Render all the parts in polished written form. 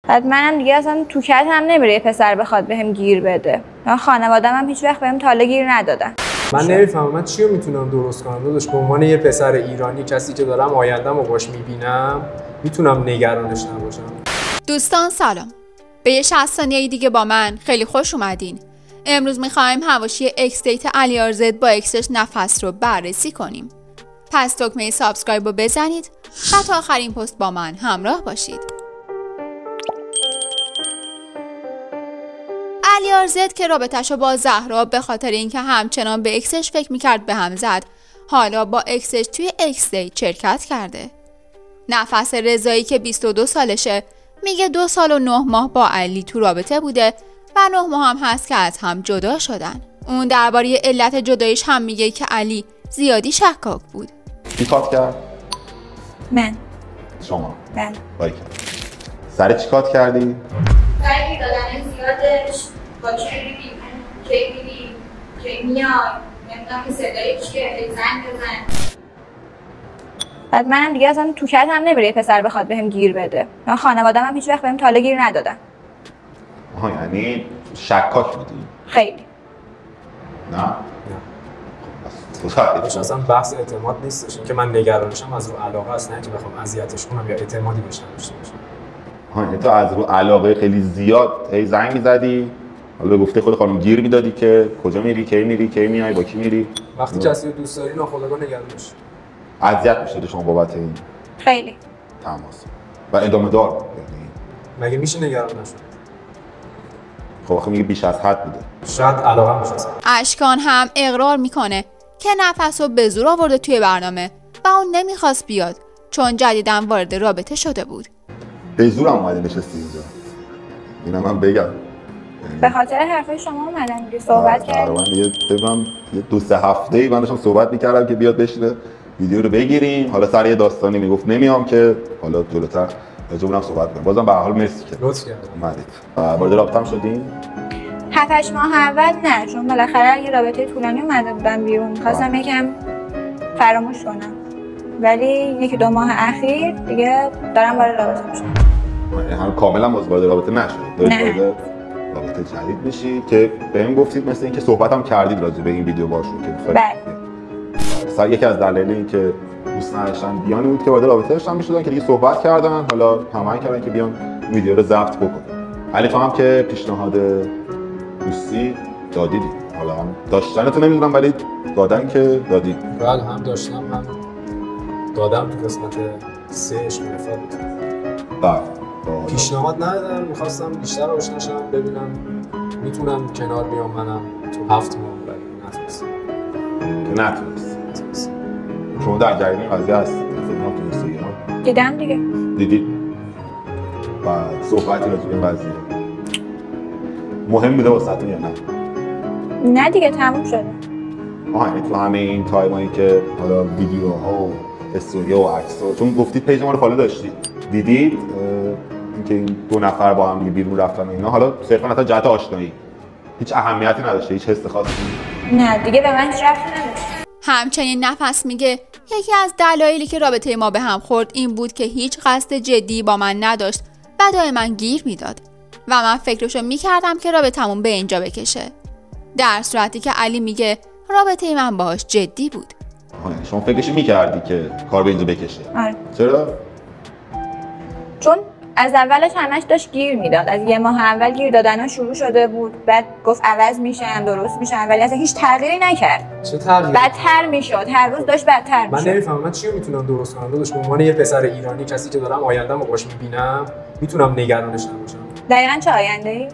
بعد منم دیگه اصلا تو کت هم نمیره یه پسر بخواد بهم گیر بده. خانواده‌ام هم هیچ وقت بهم تا حالا گیر ندادن. من نمیفهمم من چی رو میتونم درست کنم داداش. به عنوان یه پسر ایرانی، کسی که دارم آینده‌مو باش میبینم، میتونم نگرانش نباشم. دوستان سلام. به یه 60 ثانیه دیگه با من خیلی خوش اومدین. امروز میخوایم حواشی اکس دیت علیارزد با اکسش نفس رو بررسی کنیم. پس دکمه سابسکرایب رو بزنید و تا آخرین پست با من همراه باشید. علیارزد که رابطه‌شو با زهرا به خاطر اینکه همچنان به اکسش فکر میکرد به هم زد، حالا با اکسش توی اکس دیت شرکت کرده. نفس رضایی که 22 سالشه میگه 2 سال و 9 ماه با علی تو رابطه بوده و 9 ماه هم هست که از هم جدا شدن. اون درباره علت جداییش هم میگه که علی زیادی شکاک بود. کی کات کرد؟ من. شما؟ بله. بایک. سر چی کات کردی؟ سری دادن زیادش، با چی بیبی، کی بیبی، کی میای، نمیدونم که صدای چیه، زنگ بزن. بعد منم دیگه اصلا تو کت هم نمیره یه پسر بخواد بهم گیر بده. خانواده‌ام هم هیچ وقت بهم تا حالا گیر ندادن. آها، یعنی شکاک بودی؟ خیلی. نه؟ اصلا بحث اعتماد نیستش. این که من نگرانشم از رو علاقه است، نه که بخوام اذیتش کنم یا اعتمادی بهش نداشته باشم. یعنی تو از رو علاقه خیلی زیاد هی زنگ می‌زدی، حالا به گفته خود خانم گیر میدادی که کجا میری، کی میری، کی میای، با کی میری. وقتی کسی رو دوست داری ناخودآگاه نگرانش اذیت می‌شد شما بابت این خیلی تماس و ادامه دار بود. یعنی مگه میشه نگران نشد؟ خب آخه میگه بیش از حد بوده. شاید علاقه میشه. اشکان هم اقرار میکنه که نفس رو به زور آورده توی برنامه و اون نمیخواست بیاد چون جدیداً وارد رابطه شده بود. به زور اومده نشستی اینجا. اینا من بگم. به خاطر حرفای شما اومدم دیگه صحبت کردم. یه 2-3 هفته‌ای من داشتم صحبت می‌کردم که بیاد بشینه ویدیو رو بگیریم. حالا سر یه داستانی میگفت نمیام که حالا جلوتر راجعش صحبت کنیم. بازم به هر حال مرسی که لطف کردید. اومدید. وارد رابطه شدین؟ 7-8 ماه اول نه، چون بالاخره یه رابطه طولانی اومده بودم بیرون. خواستم یکم فراموش کنم. ولی 1-2 ماه اخیر دیگه دارم وارد رابطه میشم. یعنی کاملا وارد رابطه نشد. نه. رابطه جدید میشی که بهم گفتید مثل اینکه صحبتام کردید راجع به این ویدیو باشون که بله. یکی از دلایل این که دوست نداشتن بیان بود که وارد رابطه داشتن میشدن که دیگه صحبت کردن، حالا هماهنگ کردن که بیان ویدیو رو ضبط بکنن. علی تو هم که پیشنهاد دوستی دادید، حالا هم داشتنتو نمیدونم ولی دادن که دادید. بله، هم داشتم هم دادم. تو قسمت 3 عشق نفرت بود. بله. پیشنهاد ندادم، میخواستم بیشتر آشنا شم، ببینم میتونم کنار بیام منم تو 7 ماه، ولی نتونست. شما در جریان قضیه هست؟ فیلم‌ها تو اینستاگرام دیدم دیگه. دیدید؟ و صحبتی راجع به این قضیه مهم بوده واسهتون یا نه؟ نه دیگه تموم شده. یعنی تو همه این تایمایی که حالا ویدیوها و استوری‌ها و عکس‌ها، چون گفتید پیج ما رو فالو داشتید، دیدید اینکه این 2 نفر با هم بیرون رفتن و اینا، حالا صرفا حتی جهت آشنایی هیچ اهمیتی نداشته، هیچ حس خاصی؟ نه دیگه به من ربطی نداشت. همچنین نفس میگه یکی از دلایلی که رابطه ما به هم خورد این بود که هیچ قصد جدی با من نداشت و دائما گیر میداد و من فکرشو میکردم که رابطمون به اینجا بکشه، در صورتی که علی میگه رابطه من باهاش جدی بود. شما فکرش میکردی که کار به اینجا بکشه؟ آره. چرا؟ چون از اولش همش داشت گیر میداد. از 1 ماه اول گیر دادن شروع شده بود، بعد گفت عوض میشن، درست میشن، ولی اصلا هیچ تغییری نکرد. چه تغییری؟ بدتر میشد، هر روز داشت بدتر میشد. من نمیفهمم من چی رو میتونم درست کنم داداش. به عنوان یه پسر ایرانی، کسی که دارم آینده‌مو باش میبینم، میتونم نگرانش نباشم. دقیقاً چه آینده‌ای؟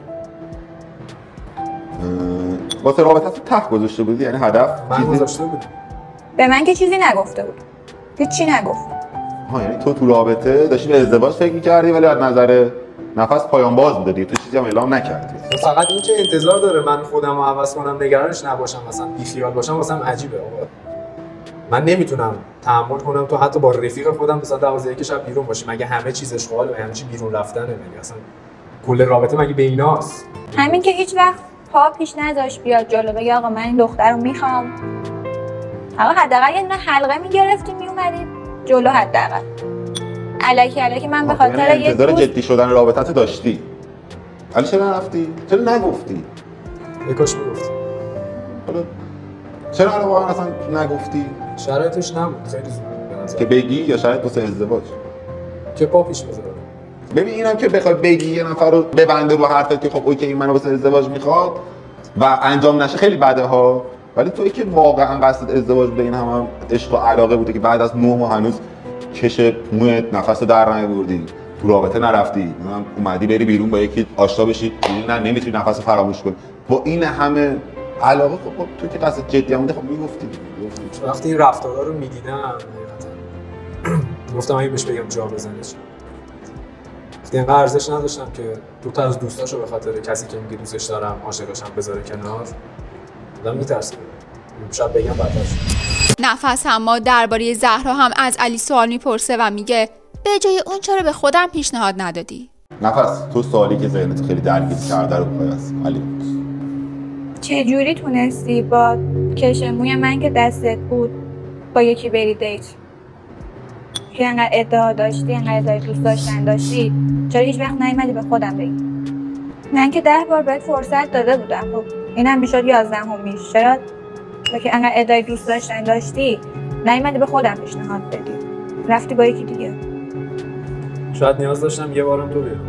واسه رابطه‌تون ته گذاشته بودی؟ یعنی هدف من گذاشته بودم. به من که چیزی نگفته بود. هیچی نگفت. یعنی تو رابطه داشتی به ازدواج فکر می‌کردی ولی از نظر نفس پایان باز بوده دیگه، تو چیزی هم اعلام نکردی. فقط این که انتظار داره من خودم رو عوض کنم، نگرانش نباشم، مثلا بی‌خیال باشم، واسم عجیبه. آقا من نمیتونم تحمل کنم تو حتی با رفیق خودم تا ساعت 12 شب بیرون باشیم. مگه همه چیز اشغال و همه چی بیرون رفتنه؟ مگه اصلا کل رابطه مگه به ایناست؟ همین که هیچ وقت پا پیش نذاشت بیاد جلو بگه آقا من این دختر رو میخوام. آقا حداقل یه دونه حلقه میگرفتیم میومدید جلو حداقل. الکی من به خاطر یه انتظار جدی شدن رابطه‌تو داشتی. ولی چرا نرفتی؟ چرا نگفتی؟ یکاش میگفتی. حالا چرا الان واقعا اصلا نگفتی؟ شرایطش نبود، خیلی زود به نظر. که بگی یا شاید واسه ازدواج؟ که پا پیش بذاره. ببین اینم که بخوای بگی یه نفر رو ببنده رو حرفت که خب اوکی این منو واسه ازدواج میخواد و انجام نشه خیلی بده ها. ولی تویی که واقعا قصد ازدواج بوده، این هم عشق و علاقه بوده که بعد از 9 ماه هنوز کش موت نفس در نیاوردی، تو رابطه نرفتی، اومدی بری بیرون با یکی آشنا بشی، نه نمیتونی نفس فراموش کنی، با این همه علاقه خب تو که قصد جدی بوده خب میگفتی. وقتی این رفتارا رو میدیدم گفتم اگه بهش بگم جا بزنه چی. اینقدر ارزش نداشتم که دو تا از دوستاشو به خاطر کسی که میگه دوستش دارم عاشقشم بذاره کنار. آدم میترسه. شاید بگم بعدش. نفس اما درباره زهرا هم از علی سوال میپرسه و میگه به جای اون چرا به خودم پیشنهاد ندادی؟ نفس تو سوالی که ذهنت خیلی درگیر کرده رو بخوای از علی بپرس. چه جوری تونستی با کش موی من که دستت بود با یکی بری دیت؟ که انقدر ادعا داشتی، انقدر دوست داشتن داشتی، چرا هیچ وقت نیومدی به خودم بگی؟ من که 10 بار بهت فرصت داده بودم. خب اینم میشد 11میش. چرا که انقدر ادعای دوست داشتن داشتی نیومدی به خودم پیشنهاد بدی؟ رفتی با یکی دیگه. شاید نیاز داشتم یه بارم تو بیاد.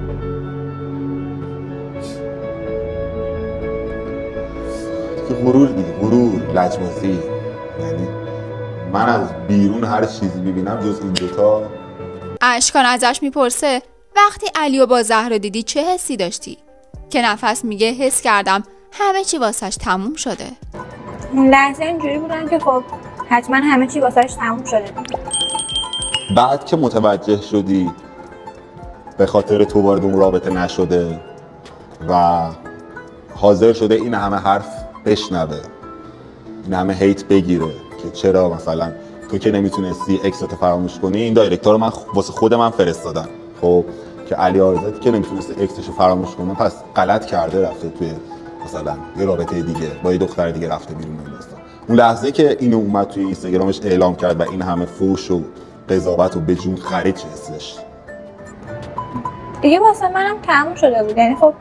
غرور دیگه، غرور، لجبازی. یعنی من از بیرون هر چیزی ببینم جز این دوتا. اشکان ازش میپرسه وقتی علیو با زهرا دیدی چه حسی داشتی؟ که نفس میگه حس کردم همه چی واسش تموم شده. اون لحظه اینجوری بودن که خب حتما همه چی واسش تموم شده. بعد که متوجه شدی به خاطر تو وارد اون رابطه نشده و حاضر شده این همه حرف بشنوه، این همه هیت بگیره که چرا مثلا تو که نمیتونستی اکستو فراموش کنی، این دایرکتور رو من واسه خود من فرستادم خب که علی آرزت که نمیتونسته اکستشو فراموش کنه پس غلط کرده رفته توی مثلا یه رابطه دیگه با یه دختر دیگه رفته بیرون. اون لحظه که اینو اومد توی اینستاگرامش اعلام کرد و این همه فوش و قضاوت و به جون خرید چه حسی داشت؟ دیگه واسه منم تموم شده بود. یعنی خب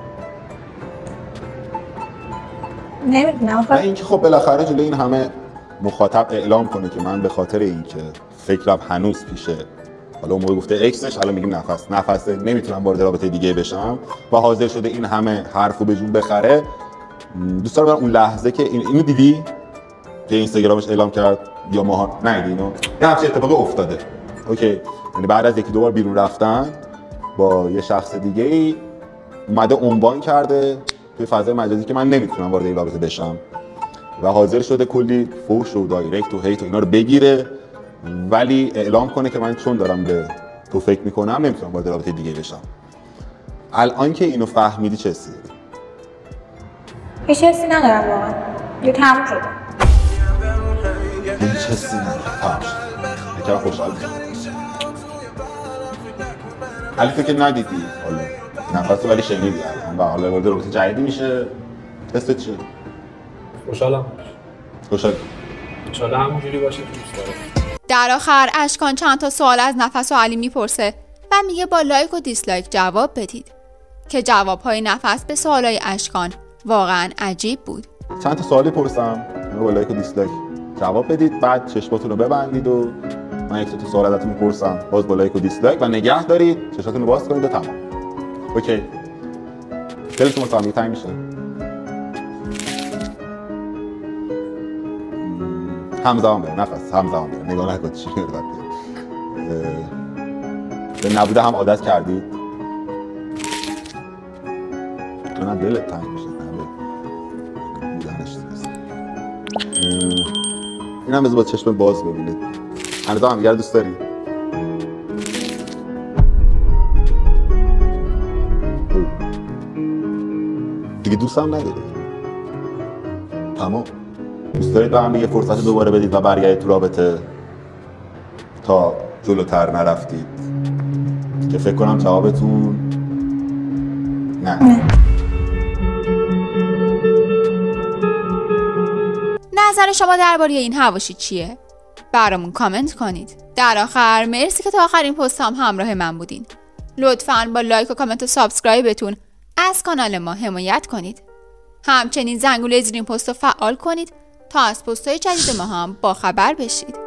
نمیدونم. و اینکه خب بالاخره جلوی این همه مخاطب اعلام کنه که من به خاطر اینکه فکرم هنوز پیشه، حالا اون موقع گفته اکسش، الان میگیم نفس نمیتونم وارد رابطه دیگه بشم و حاضر شده این همه حرفو به جون بخره. دوست دارم اون لحظه که اینو دیدی که اینستاگرامش اعلام کرد یا ماها ندیدی اینو، یه همچین اتفاقی افتاده. اوکی، یعنی بعد از 1-2 بار بیرون رفتن با یه شخص دیگه ای اومده عنوان کرده توی فضای مجازی که من نمیتونم وارد این رابطه بشم و حاضر شده کلی فوش و دایرکت و هیت و اینا رو بگیره، ولی اعلام کنه که من چون دارم به تو فکر میکنم نمیتونم وارد رابطه دیگه بشم. الان که اینو فهمیدی چه حسی داری؟ هیچ حسی ندارم واقعا. یه تموم شده. هیچ حسی ندارم. تموم شد. یکم خوشحال میشم. علی تو که ندیدی حالا نفس ولی شنیدی الان و حالا وارد رابطه جدیدی میشه، حست چیه؟ خوشحالم. خوشحالم همونجوری باشه که دوست دارم. در آخر اشکان چند تا سوال از نفس و علی میپرسه و میگه با لایک و دیسلایک جواب بدید که جوابهای نفس به سوالای اشکان واقعا عجیب بود. چند تا سوالی پرسم، با لایک و دیسلایک جواب بدید، بعد چشماتون رو ببندید و من یک تا سوال ازتون میپرسم، باز با لایک و دیسلایک و نگه دارید، چشماتون رو باز کنید و تمام. اوکی. دلتون مطمئن تنگ میشه. همزمان بره، نفس همزمان بره، نگاه نکن چی میاد. به نبوده هم عادت کردید. تو نه دلت تنگ میشه، نه بودنش نیست. این هم بذار با چشم باز ببینید. هنوز هم دیگر دوست داری؟ دیگه دوست هم نداری؟ تمام. دوست دارید با هم یه فرصت دوباره بدید و برگردید تو رابطه تا جلوتر نرفتید؟ که فکر کنم جوابتون نه. نظر شما درباره این حواشی چیه؟ برامون کامنت کنید. در آخر مرسی که تا آخرین پست هم همراه من بودین. لطفاً با لایک و کامنت و سابسکرایبتون از کانال ما حمایت کنید. همچنین زنگوله زیر این پست رو فعال کنید تا از پست‌های جدید ما هم با خبر بشید.